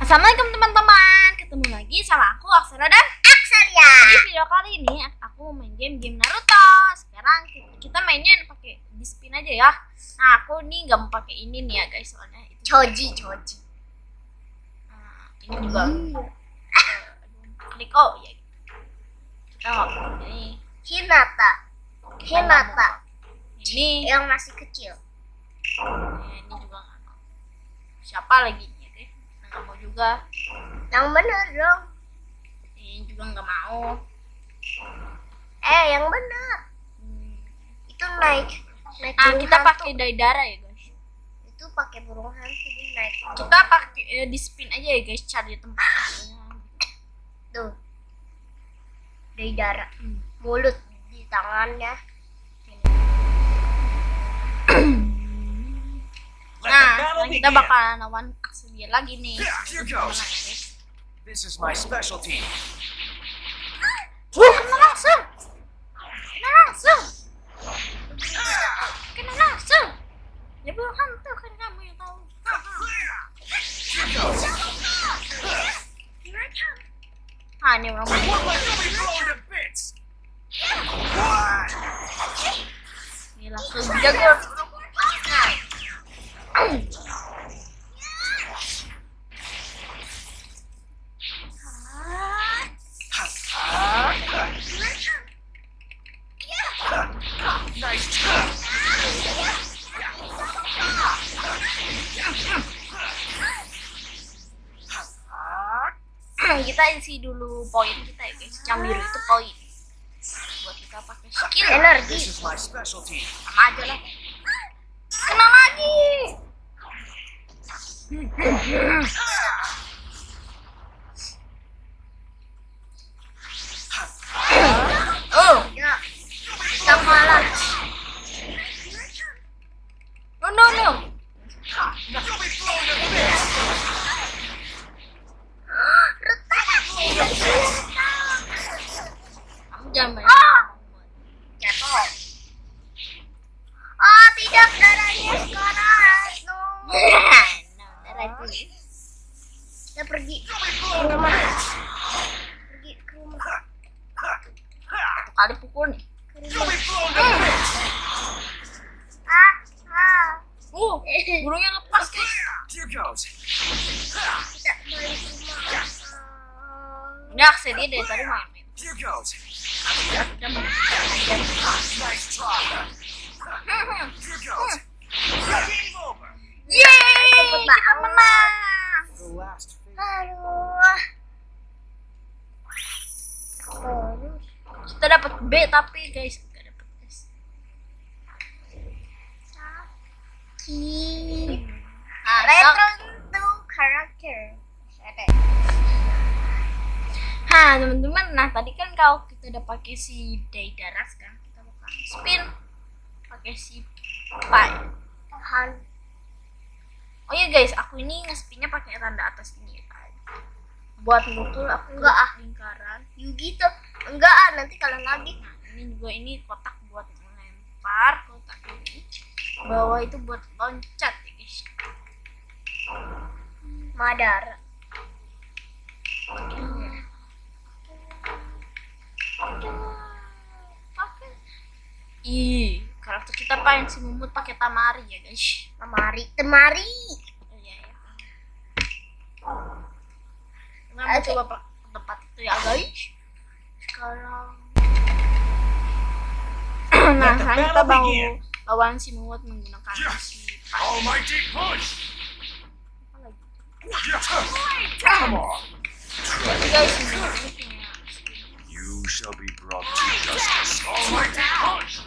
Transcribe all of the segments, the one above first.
Assalamualaikum teman-teman, ketemu lagi sama aku Aksara dan Aksaria. di video kali ini aku mau main game Naruto. Sekarang kita mainnya pakai di spin aja ya. Nah aku nih nggak mau pakai ini nih ya guys, soalnya itu Choji. Nah, ini juga klik oh ya. Kita nggak pakai ini. Hinata. Ini Yang masih kecil. ini juga nggak mau. Siapa lagi ya guys? Nggak mau juga. Yang bener dong. Ini juga nggak mau. Yang bener. Itu naik Nah burung kita hantu. pakai Daidara ya guys. Itu pakai burung hantu dia naik. Kita pakai di spin aja ya guys, cari tempat. Tuh. Dari darah. Mulut di tangannya. Nah, sekarang kita bakal lawan Aksaria lagi nih. Here goes. This is my specialty. Kena langsung. Ya belum hantu kan kamu yang tahu. Here goes. Ah ini orang You'll be blown to bits. What? ini langsung jago. Nice. Kita isi dulu poin kita ya guys. Yang biru itu poin. Buat kita pakai skill. Energi. This is my specialty. Sama aja lah. Kena lagi. Oh, Ya. Kita malah. no. You'll be blown to bits. Kamu jangan main. Jatuh. Oh tidak, darahnya sekarang. No. No, darah itu. Kita pergi. You'll be blown to bits. Pergi ke rumah. Satu kali pukul nih. You'll be blown to bits. Ah. Burungnya lepas guys. Here goes. Kita balik rumah. Ini Aksaria dari tadi main. Here goes. Udah mau Nice try. Here goes. Game over. Yeay, Cepet kita banget. menang. The last phase. Aduh. Kita dapat B tapi guys nggak dapat S. Nah, Return to character. teman-teman, nah tadi kan kalau kita udah pakai si Daidara, sekarang kita bakal spin pakai si Pai. Oh iya guys, aku ini nge-spinnya pakai tanda atas ini ya kan. Buat mukul aku Enggak, lingkaran. Yugi tuh enggak nanti kalau lagi. Nah ini juga ini kotak buat melempar, kotak ini bawah itu buat loncat ya guys. Madara. Karakter kita paling si Mumut pakai Tamari ya guys. Temari. Oh, iya. Nah, Oke. coba ke tempat itu ya guys. Sekarang nah Let the sekarang kita battle mau begin. lawan si Mumut menggunakan si Pai. Almighty push. Apa lagi? Come on. Jadi guys si Mumut ini punya You shall be brought to justice. Almighty push.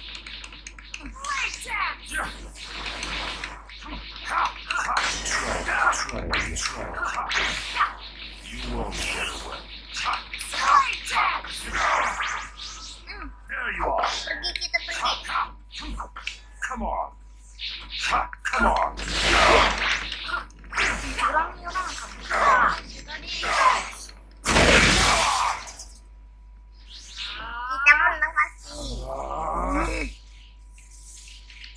Try. You won't get away. There you are. Pergi kita pergi. Come on. Come on. curang nih orang kamu. Tadi Kita menang pasti.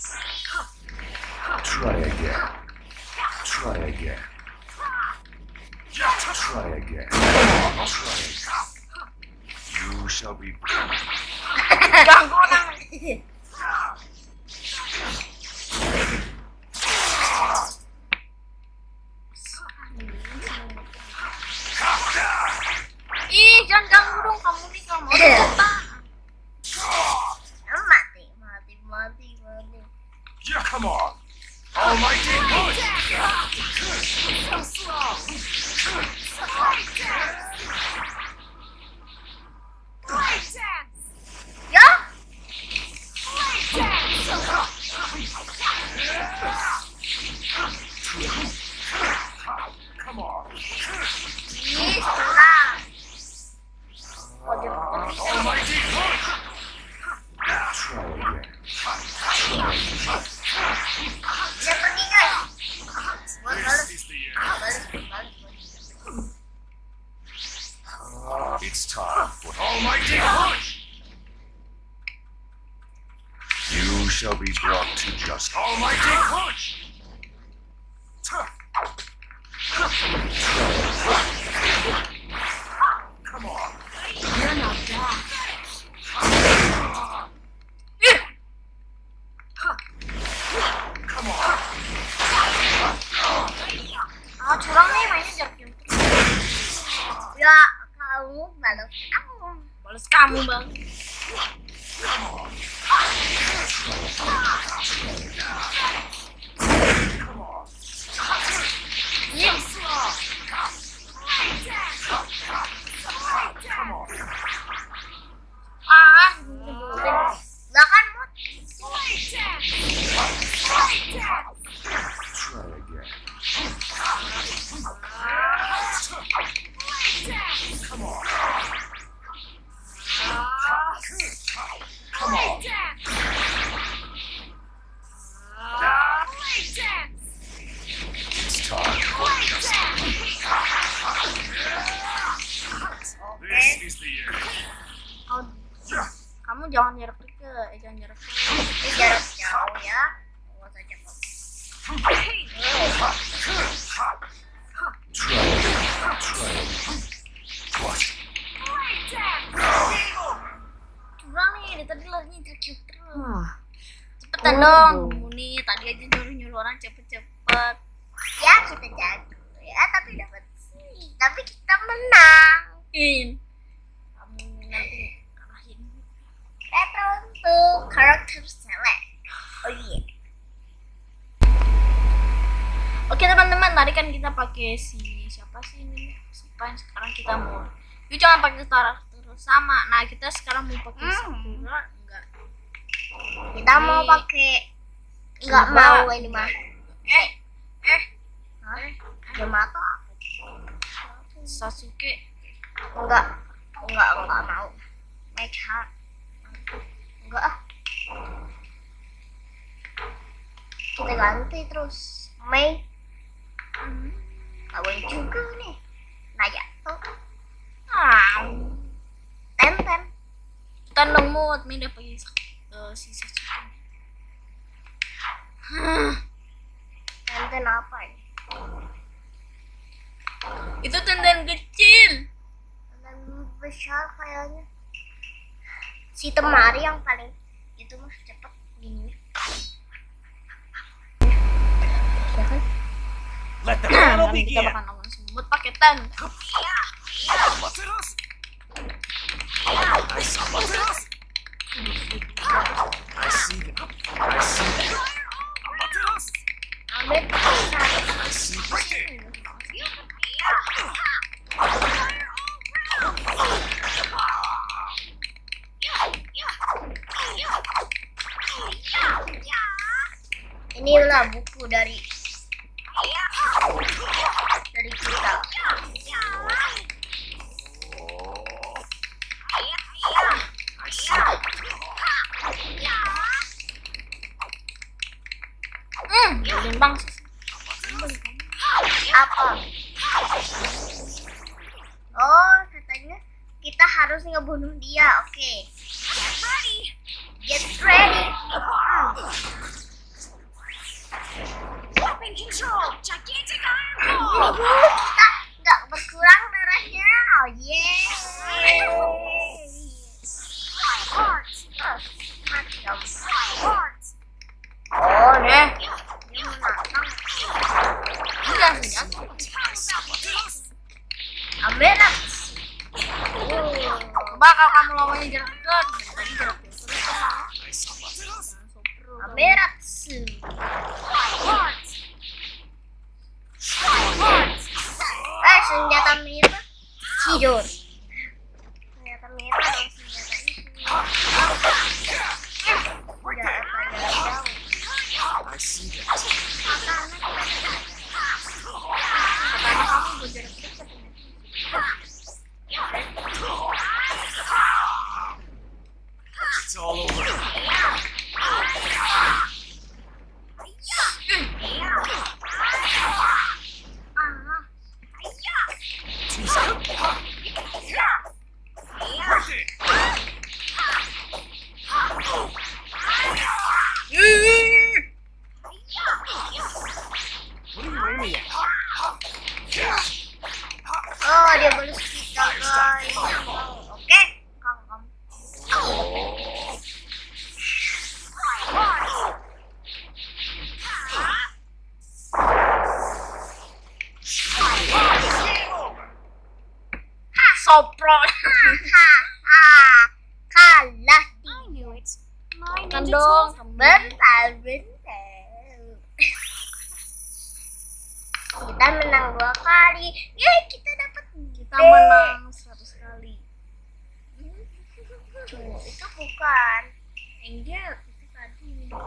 Try again. Try again. Try again. Try again. You shall be brought. Ganggu orang. Ih, jangan ganggu dong kamu nih kalau mau cepat. Mati. Yeah, come on. Almighty push. So slow. Break dance. Ya, Break dance. Come on. ini kurang. Almighty push. Try again. Dia pergi guys. Buat balas. This is the end. It's time for Almighty push. You shall be brought to justice. Almighty push. Come on. You're not bad. Come on. Ah, curang nih mainnya jarak jauh. Ya, kamu balas aku. Balas kamu bang. Iya. Ah, Lah kan Mut. Break dance. Break dance. Try again. Break dance. Come on. Break dance. Break dance. It's time for justice. This is the end. kamu jangan jarak dekat, jangan jarak dekat. Ini jarak jauh ya. Gua saja kok. Try again. Try again. What? Break dance. Curang nih, dari tadi larinya jarak terus. Cepetan dong, kamu nih. Tadi aja nyuruh orang cepet-cepet. Ya kita jago ya, tapi dapat sih. Tapi kita menang. Kamu nanti kalahin. Kita untuk karakter select. Oh iya. Oke teman-teman, tadi kan kita pakai siapa sih ini? Siapa? Sekarang kita mau. Yuk jangan pakai karakter sama. Nah kita sekarang mau pakai Sakura enggak? Kita mau pakai nggak mau ini mah. Yamato Sasuke. enggak mau. Mecha enggak ah. Kita ganti terus. Mei boleh juga nih. Nayato Tenten Tandang mood, Minda pakai si Sasuke. Tenten apa ini? Itu tenden kecil. Tenten besar kayaknya. Si Temari yang paling itu mah cepet gini. Ya kan? Let the battle Nanti kita begin. bakal nonton semut pakai tanda. Amaterasu. Amaterasu. I see them. I see them. Amaterasu. Ambil besar. I see right there. Inilah buku dari kita. I see them. Belum bang. Apa? Oh, katanya kita harus ngebunuh dia. Oke. Get ready. Weapon control. Gigantic iron ball. Kita nggak berkurang Coba kalau kamu lawannya jarak dekat, tadi jarak dekat. Ameratsu. Senjata merah tidur. Senjata merah dan senjata itu. Udah apa jauh. I see that. Katanya kamu berjarak dekat. It's all over. What are you aiming at? Oh, dia balas kita guys. Oke, kamu. Sopro. Kalah Kan dong. bentar. Kita menang 2 kali. Yeay, kita dapat Kita menang 100 kali. Itu bukan. Enggak, itu tadi.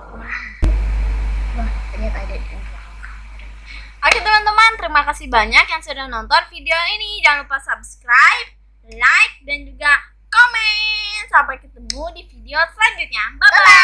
Wah, ternyata ada di belakang. Oke teman-teman, terima kasih banyak yang sudah nonton video ini. Jangan lupa subscribe, like, dan juga komen. Sampai ketemu di video selanjutnya. Bye-bye.